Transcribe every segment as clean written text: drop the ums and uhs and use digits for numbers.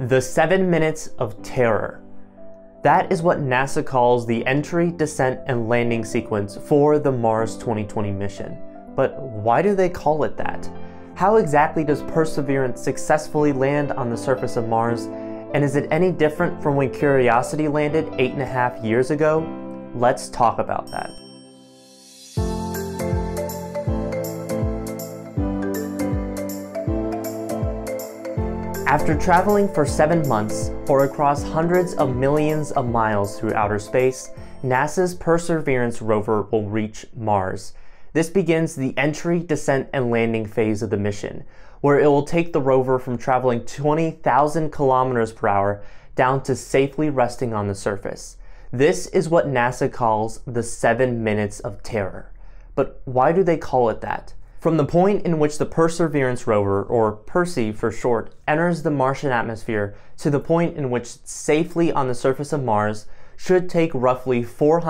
The 7 minutes of terror. That is what NASA calls the entry, descent, and landing sequence for the Mars 2020 mission. But why do they call it that? How exactly does Perseverance successfully land on the surface of Mars? And is it any different from when Curiosity landed 8.5 years ago? Let's talk about that. After traveling for 7 months, or across hundreds of millions of miles through outer space, NASA's Perseverance Rover will reach Mars. This begins the entry, descent, and landing phase of the mission, where it will take the rover from traveling 20,000 kilometers per hour down to safely resting on the surface. This is what NASA calls the 7 minutes of terror. But why do they call it that? From the point in which the Perseverance Rover, or Percy for short, enters the Martian atmosphere to the point in which it's safely on the surface of Mars should take roughly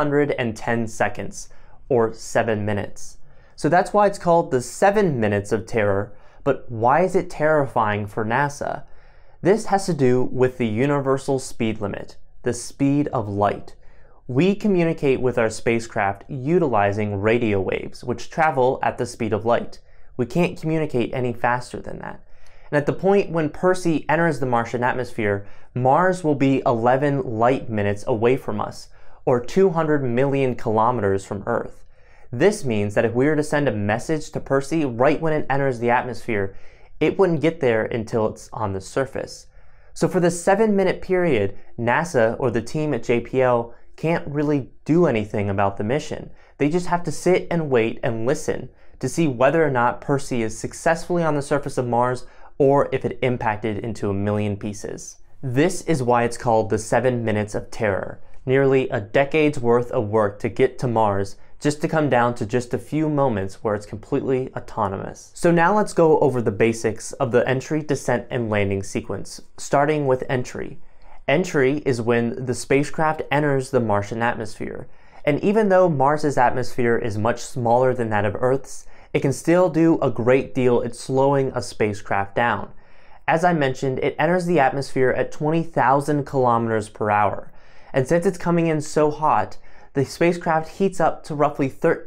410 seconds, or 7 minutes. So that's why it's called the 7 minutes of terror, but why is it terrifying for NASA? This has to do with the universal speed limit, the speed of light. We communicate with our spacecraft utilizing radio waves, which travel at the speed of light. We can't communicate any faster than that. And at the point when Percy enters the Martian atmosphere, Mars will be 11 light minutes away from us, or 200 million kilometers from Earth. This means that if we were to send a message to Percy right when it enters the atmosphere, it wouldn't get there until it's on the surface. So for the 7-minute period, NASA or the team at JPL can't really do anything about the mission. They just have to sit and wait and listen to see whether or not Percy is successfully on the surface of Mars or if it impacted into a million pieces. This is why it's called the 7 minutes of terror. Nearly a decade's worth of work to get to Mars just to come down to just a few moments where it's completely autonomous. So now let's go over the basics of the entry, descent, and landing sequence, starting with entry. Entry is when the spacecraft enters the Martian atmosphere. And even though Mars's atmosphere is much smaller than that of Earth's, it can still do a great deal at slowing a spacecraft down. As I mentioned, it enters the atmosphere at 20,000 kilometers per hour. And since it's coming in so hot, the spacecraft heats up to roughly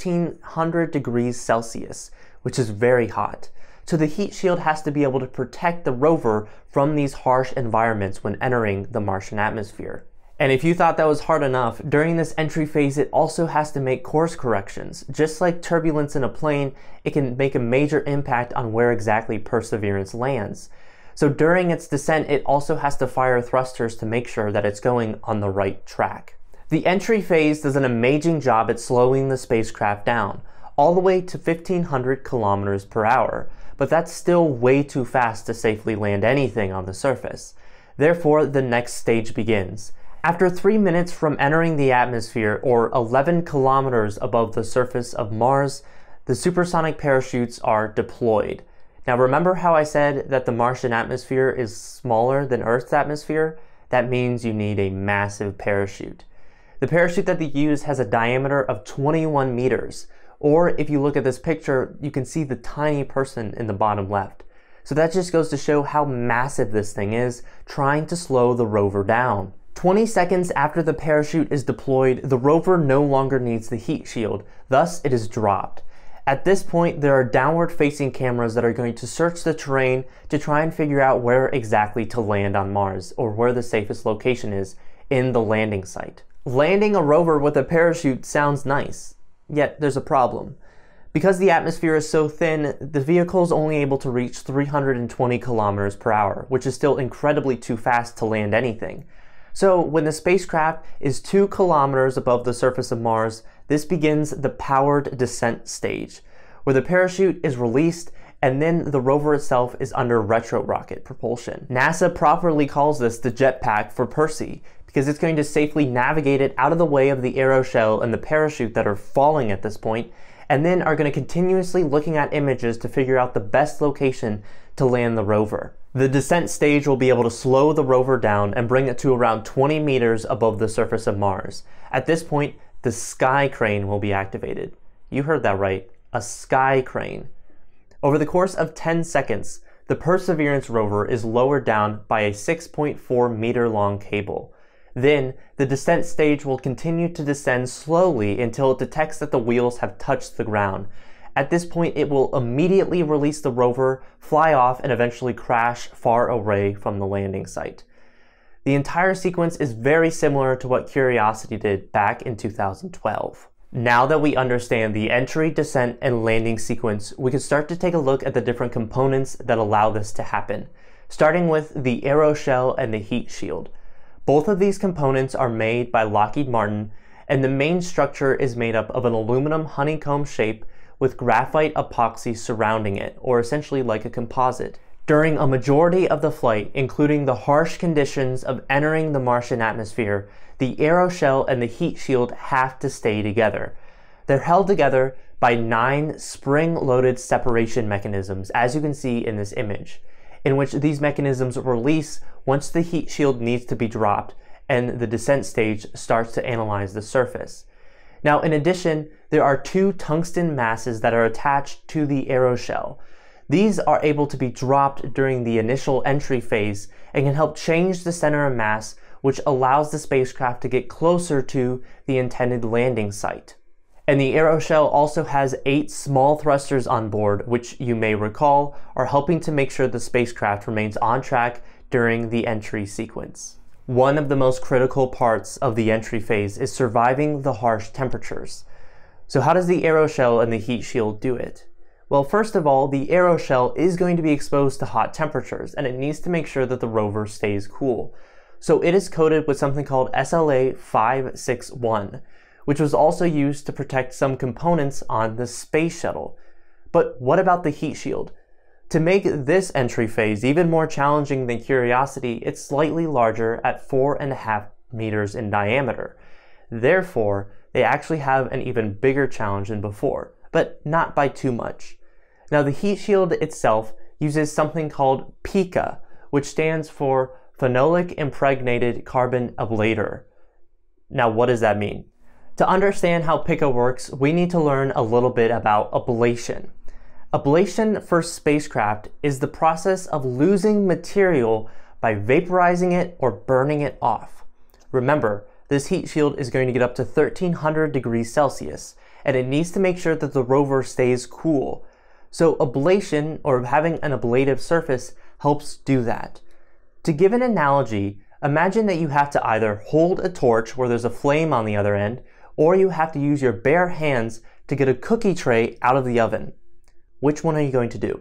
1,300 degrees Celsius, which is very hot. So the heat shield has to be able to protect the rover from these harsh environments when entering the Martian atmosphere. And if you thought that was hard enough, during this entry phase it also has to make course corrections. Just like turbulence in a plane, it can make a major impact on where exactly Perseverance lands. So during its descent, it also has to fire thrusters to make sure that it's going on the right track. The entry phase does an amazing job at slowing the spacecraft down, all the way to 1,500 kilometers per hour. But that's still way too fast to safely land anything on the surface. Therefore, the next stage begins. After 3 minutes from entering the atmosphere, or 11 kilometers above the surface of Mars, the supersonic parachutes are deployed. Now remember how I said that the Martian atmosphere is smaller than Earth's atmosphere? That means you need a massive parachute. The parachute that they use has a diameter of 21 meters. Or if you look at this picture, you can see the tiny person in the bottom left. So that just goes to show how massive this thing is, trying to slow the rover down. 20 seconds after the parachute is deployed, the rover no longer needs the heat shield, thus it is dropped. At this point, there are downward-facing cameras that are going to search the terrain to try and figure out where exactly to land on Mars, or where the safest location is in the landing site. Landing a rover with a parachute sounds nice. Yet there's a problem. Because the atmosphere is so thin, the vehicle is only able to reach 320 kilometers per hour, which is still incredibly too fast to land anything. So when the spacecraft is 2 kilometers above the surface of Mars, this begins the powered descent stage, where the parachute is released and then the rover itself is under retro-rocket propulsion. NASA properly calls this the jetpack for Percy, because it's going to safely navigate it out of the way of the aeroshell and the parachute that are falling at this point, and then are going to continuously looking at images to figure out the best location to land the rover. The descent stage will be able to slow the rover down and bring it to around 20 meters above the surface of Mars. At this point, the sky crane will be activated. You heard that right, a sky crane. Over the course of 10 seconds, the Perseverance rover is lowered down by a 6.4-meter long cable. Then, the descent stage will continue to descend slowly until it detects that the wheels have touched the ground. At this point, it will immediately release the rover, fly off, and eventually crash far away from the landing site. The entire sequence is very similar to what Curiosity did back in 2012. Now that we understand the entry, descent, and landing sequence, we can start to take a look at the different components that allow this to happen, starting with the Aeroshell and the heat shield. Both of these components are made by Lockheed Martin, and the main structure is made up of an aluminum honeycomb shape with graphite epoxy surrounding it, or essentially like a composite. During a majority of the flight, including the harsh conditions of entering the Martian atmosphere, the Aeroshell and the heat shield have to stay together. They're held together by 9 spring-loaded separation mechanisms, as you can see in this image, in which these mechanisms release once the heat shield needs to be dropped and the descent stage starts to analyze the surface. Now, in addition, there are 2 tungsten masses that are attached to the Aeroshell. These are able to be dropped during the initial entry phase and can help change the center of mass, which allows the spacecraft to get closer to the intended landing site. And the Aeroshell also has 8 small thrusters on board, which you may recall are helping to make sure the spacecraft remains on track during the entry sequence. One of the most critical parts of the entry phase is surviving the harsh temperatures. So how does the Aeroshell and the heat shield do it? Well, first of all, the Aeroshell is going to be exposed to hot temperatures, and it needs to make sure that the rover stays cool. So it is coated with something called SLA 561, which was also used to protect some components on the space shuttle. But what about the heat shield? To make this entry phase even more challenging than Curiosity, it's slightly larger at 4.5 meters in diameter. Therefore, they actually have an even bigger challenge than before, but not by too much. Now, the heat shield itself uses something called PICA, which stands for Phenolic Impregnated Carbon Ablator. Now, what does that mean? To understand how PICA works, we need to learn a little bit about ablation. Ablation for spacecraft is the process of losing material by vaporizing it or burning it off. Remember, this heat shield is going to get up to 1300 degrees Celsius, and it needs to make sure that the rover stays cool. So ablation, or having an ablative surface, helps do that. To give an analogy, imagine that you have to either hold a torch where there's a flame on the other end, or you have to use your bare hands to get a cookie tray out of the oven. Which one are you going to do?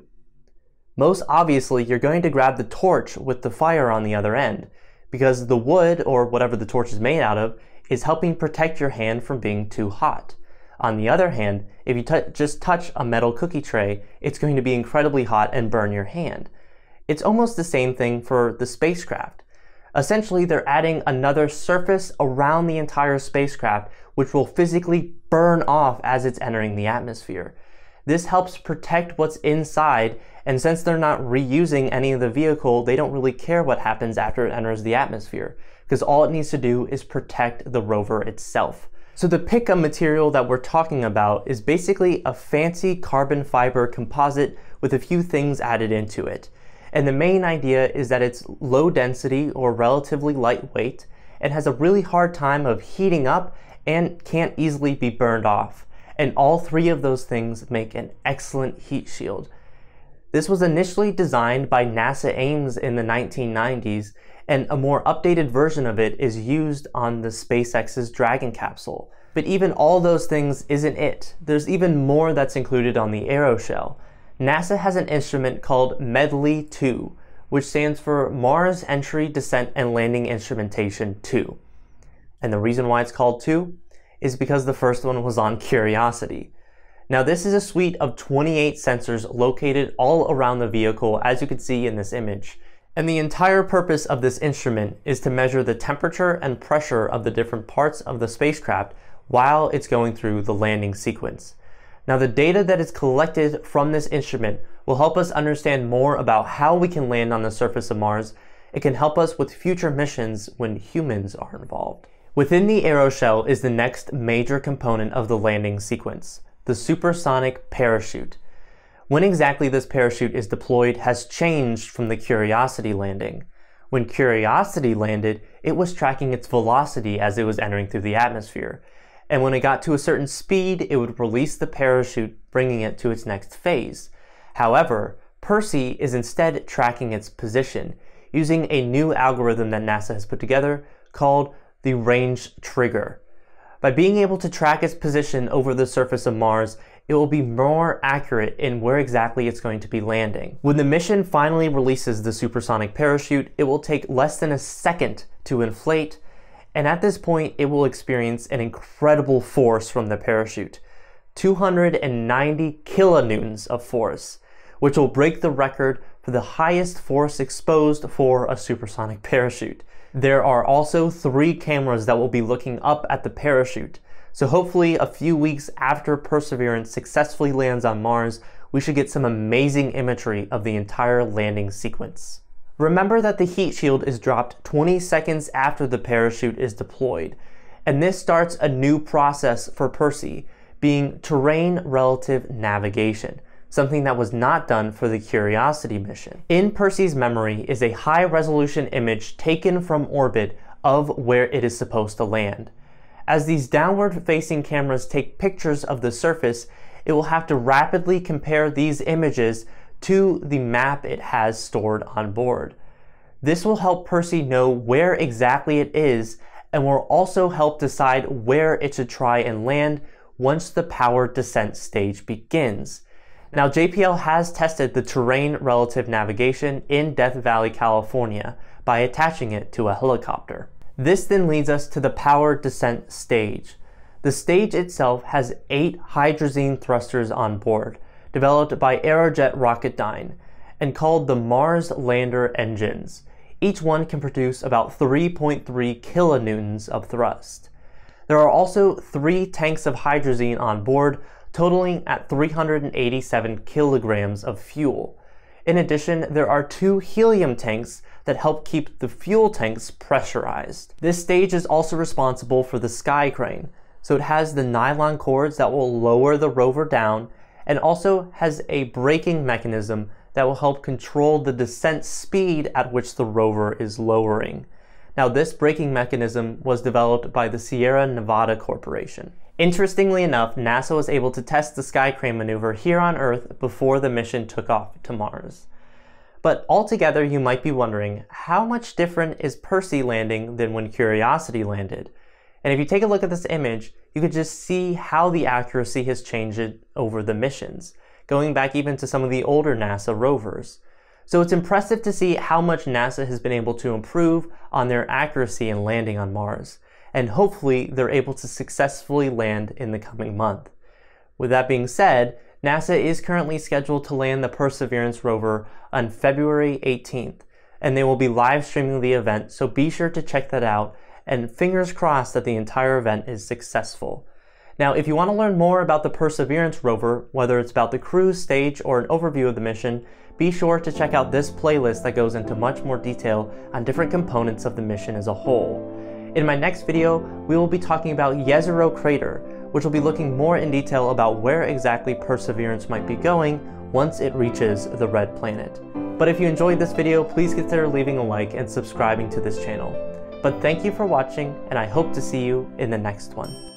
Most obviously, you're going to grab the torch with the fire on the other end, because the wood, or whatever the torch is made out of, is helping protect your hand from being too hot. On the other hand, if you just touch a metal cookie tray, it's going to be incredibly hot and burn your hand. It's almost the same thing for the spacecraft. Essentially, they're adding another surface around the entire spacecraft, which will physically burn off as it's entering the atmosphere. This helps protect what's inside, and since they're not reusing any of the vehicle, they don't really care what happens after it enters the atmosphere, because all it needs to do is protect the rover itself. So the PICA material that we're talking about is basically a fancy carbon fiber composite with a few things added into it. And the main idea is that it's low density or relatively lightweight and has a really hard time of heating up and can't easily be burned off. And all 3 of those things make an excellent heat shield. This was initially designed by NASA Ames in the 1990s, and a more updated version of it is used on the SpaceX's Dragon capsule. But even all those things isn't it. There's even more that's included on the Aeroshell. NASA has an instrument called MEDLEY 2, which stands for Mars Entry, Descent, and Landing Instrumentation 2. And the reason why it's called 2 is because the first one was on Curiosity. Now, this is a suite of 28 sensors located all around the vehicle, as you can see in this image. And the entire purpose of this instrument is to measure the temperature and pressure of the different parts of the spacecraft while it's going through the landing sequence. Now, the data that is collected from this instrument will help us understand more about how we can land on the surface of Mars. It can help us with future missions when humans are involved. Within the Aeroshell is the next major component of the landing sequence, the Supersonic Parachute. When exactly this parachute is deployed has changed from the Curiosity landing. When Curiosity landed, it was tracking its velocity as it was entering through the atmosphere. And when it got to a certain speed, it would release the parachute, bringing it to its next phase. However, Percy is instead tracking its position, using a new algorithm that NASA has put together called the range trigger. By being able to track its position over the surface of Mars, it will be more accurate in where exactly it's going to be landing. When the mission finally releases the supersonic parachute, it will take less than a second to inflate, and at this point it will experience an incredible force from the parachute, 290 kilonewtons of force, which will break the record for the highest force exposed for a supersonic parachute. There are also 3 cameras that will be looking up at the parachute, so hopefully a few weeks after Perseverance successfully lands on Mars, we should get some amazing imagery of the entire landing sequence. Remember that the heat shield is dropped 20 seconds after the parachute is deployed, and this starts a new process for Percy, being terrain relative navigation, something that was not done for the Curiosity mission. In Percy's memory is a high-resolution image taken from orbit of where it is supposed to land. As these downward-facing cameras take pictures of the surface, it will have to rapidly compare these images to the map it has stored on board. This will help Percy know where exactly it is and will also help decide where it should try and land once the powered descent stage begins. Now, JPL has tested the terrain relative navigation in Death Valley, California by attaching it to a helicopter. This then leads us to the powered descent stage. The stage itself has 8 hydrazine thrusters on board, developed by Aerojet Rocketdyne, and called the Mars Lander engines. Each one can produce about 3.3 kilonewtons of thrust. There are also 3 tanks of hydrazine on board, totaling at 387 kilograms of fuel. In addition, there are 2 helium tanks that help keep the fuel tanks pressurized. This stage is also responsible for the sky crane, so it has the nylon cords that will lower the rover down, and also has a braking mechanism that will help control the descent speed at which the rover is lowering. Now, this braking mechanism was developed by the Sierra Nevada Corporation. Interestingly enough, NASA was able to test the sky crane maneuver here on Earth before the mission took off to Mars. But altogether, you might be wondering, how much different is Percy landing than when Curiosity landed? And if you take a look at this image, you could just see how the accuracy has changed over the missions, going back even to some of the older NASA rovers. So it's impressive to see how much NASA has been able to improve on their accuracy in landing on Mars, and hopefully they're able to successfully land in the coming month. With that being said, NASA is currently scheduled to land the Perseverance rover on February 18th, and they will be live streaming the event, so be sure to check that out, and fingers crossed that the entire event is successful. Now, if you want to learn more about the Perseverance rover, whether it's about the cruise stage or an overview of the mission, be sure to check out this playlist that goes into much more detail on different components of the mission as a whole. In my next video, we will be talking about Jezero Crater, which will be looking more in detail about where exactly Perseverance might be going once it reaches the red planet. But if you enjoyed this video, please consider leaving a like and subscribing to this channel. But thank you for watching, and I hope to see you in the next one.